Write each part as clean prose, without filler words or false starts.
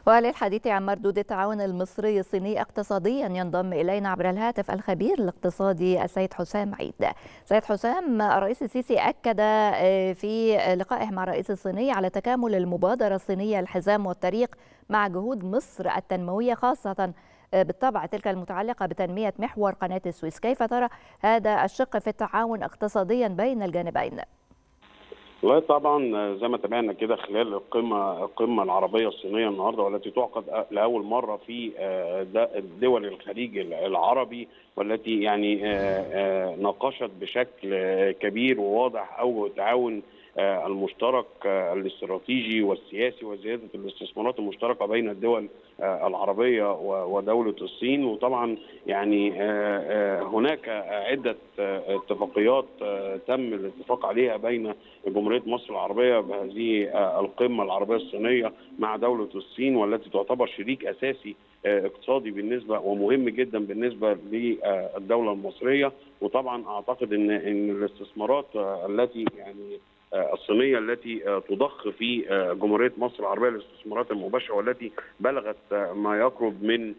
وللحديث عن مردود التعاون المصري الصيني اقتصاديا ينضم إلينا عبر الهاتف الخبير الاقتصادي السيد حسام عيد. سيد حسام، الرئيس السيسي أكد في لقائه مع الرئيس الصيني على تكامل المبادرة الصينية الحزام والطريق مع جهود مصر التنموية، خاصة بالطبع تلك المتعلقة بتنمية محور قناة السويس. كيف ترى هذا الشق في التعاون اقتصاديا بين الجانبين؟ والله طبعا زي ما تابعنا كده خلال القمه العربيه الصينيه النهارده، والتي تعقد لاول مره في دول الخليج العربي، والتي يعني ناقشت بشكل كبير وواضح اوجه التعاون المشترك الاستراتيجي والسياسي وزياده الاستثمارات المشتركه بين الدول العربيه ودوله الصين. وطبعا يعني هناك عده اتفاقيات تم الاتفاق عليها بين جمهوريه مصر العربيه بهذه القمه العربيه الصينيه مع دوله الصين، والتي تعتبر شريك اساسي اقتصادي بالنسبه ومهم جدا بالنسبه للدوله المصريه. وطبعا اعتقد ان الاستثمارات التي يعني الصينيه التي تضخ في جمهوريه مصر العربيه، الاستثمارات المباشره والتي بلغت ما يقرب من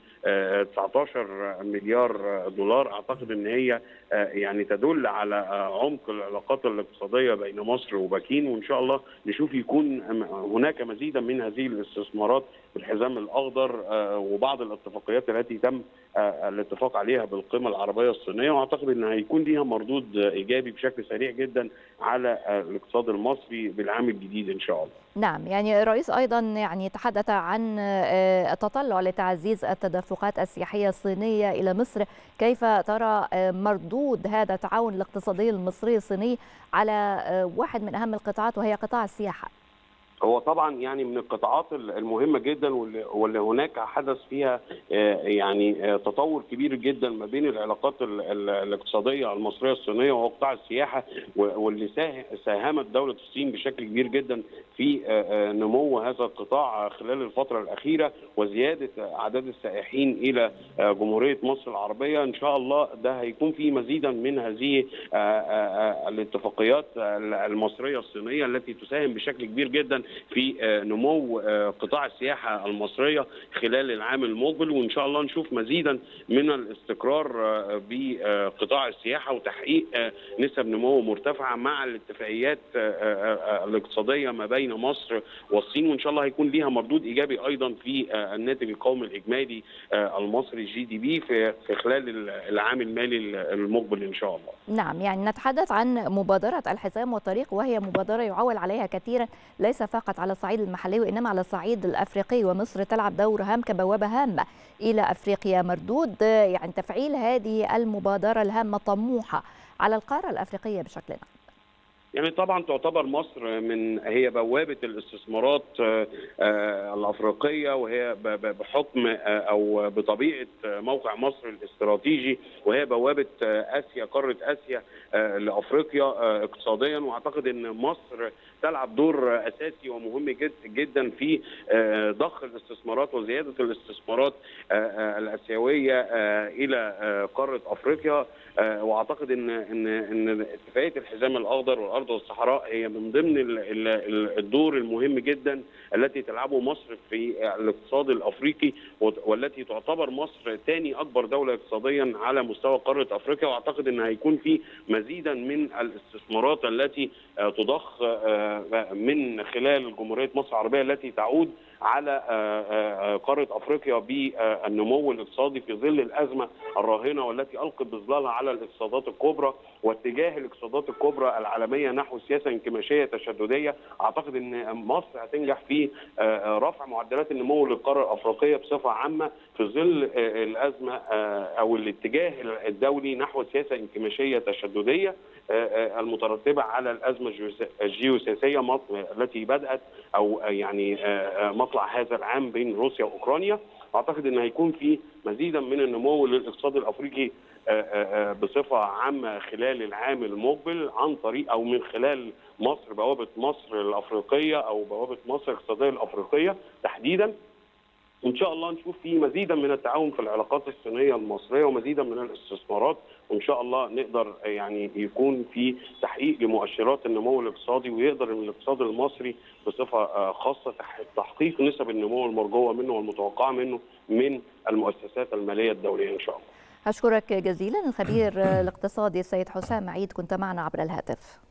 19 مليار دولار، اعتقد ان هي يعني تدل على عمق العلاقات الاقتصاديه بين مصر وبكين. وان شاء الله نشوف يكون هناك مزيدا من هذه الاستثمارات في الحزام الاخضر وبعض الاتفاقيات التي تم الاتفاق عليها بالقمه العربيه الصينيه، واعتقد ان هيكون ليها مردود ايجابي بشكل سريع جدا على الاقتصاد المصري بالعام الجديد ان شاء الله. نعم، يعني الرئيس أيضا يعني تحدث عن التطلع لتعزيز التدفقات السياحية الصينية إلى مصر. كيف ترى مردود هذا التعاون الاقتصادي المصري الصيني على واحد من أهم القطاعات وهي قطاع السياحة؟ هو طبعا يعني من القطاعات المهمه جدا واللي هناك حدث فيها يعني تطور كبير جدا ما بين العلاقات الاقتصاديه المصريه الصينيه وقطاع السياحه، واللي ساهمت دوله الصين بشكل كبير جدا في نمو هذا القطاع خلال الفتره الاخيره وزياده اعداد السائحين الى جمهوريه مصر العربيه. ان شاء الله ده هيكون في مزيدا من هذه الاتفاقيات المصريه الصينيه التي تساهم بشكل كبير جدا في نمو قطاع السياحه المصريه خلال العام المقبل. وان شاء الله نشوف مزيدا من الاستقرار بقطاع السياحه وتحقيق نسب نمو مرتفعه مع الاتفاقيات الاقتصاديه ما بين مصر والصين، وان شاء الله هيكون ليها مردود ايجابي ايضا في الناتج القومي الاجمالي المصري GDP في خلال العام المالي المقبل ان شاء الله. نعم، يعني نتحدث عن مبادره الحزام والطريق، وهي مبادره يعول عليها كثيرا ليس فقط على الصعيد المحلي وإنما على الصعيد الأفريقي، ومصر تلعب دور هام كبوابة هامة إلى أفريقيا. مردود يعني تفعيل هذه المبادرة الهامة الطموحة على القارة الأفريقية بشكل عام. يعني طبعا تعتبر مصر هي بوابه الاستثمارات الافريقيه، وهي بحكم او بطبيعه موقع مصر الاستراتيجي، وهي بوابه اسيا، قاره اسيا لافريقيا اقتصاديا. واعتقد ان مصر تلعب دور اساسي ومهم جدا في ضخ الاستثمارات وزياده الاستثمارات الاسيويه الى قاره افريقيا. واعتقد ان اتفاقيه الحزام الاخضر والارض والصحراء هي من ضمن الدور المهم جدا التي تلعبه مصر في الاقتصاد الافريقي، والتي تعتبر مصر ثاني اكبر دوله اقتصاديا على مستوى قاره افريقيا. واعتقد ان هيكون في مزيدا من الاستثمارات التي تضخ من خلال جمهوريه مصر العربيه التي تعود على قاره افريقيا بالنمو الاقتصادي في ظل الازمه الراهنه والتي القت بظلالها على الاقتصادات الكبرى واتجاه الاقتصادات الكبرى العالميه نحو سياسه انكماشيه تشدديه. اعتقد ان مصر هتنجح في رفع معدلات النمو للقاره الافريقيه بصفه عامه في ظل الازمه او الاتجاه الدولي نحو سياسه انكماشيه تشدديه المترتبه على الازمه الجيوسياسيه التي بدات او يعني مطلع هذا العام بين روسيا واوكرانيا. اعتقد ان هيكون في مزيدا من النمو للاقتصاد الافريقي بصفه عامه خلال العام المقبل عن طريق او من خلال مصر، بوابه مصر الافريقيه او بوابه مصر الاقتصاديه الافريقيه تحديدا. وان شاء الله نشوف في مزيدا من التعاون في العلاقات الصينيه المصريه ومزيدا من الاستثمارات، وان شاء الله نقدر يعني يكون في تحقيق لمؤشرات النمو الاقتصادي، ويقدر ان الاقتصاد المصري بصفه خاصه تحقيق نسب النمو المرجوه منه والمتوقعه منه من المؤسسات الماليه الدوليه ان شاء الله. أشكرك جزيلا الخبير الاقتصادي السيد حسام عيد، كنت معنا عبر الهاتف.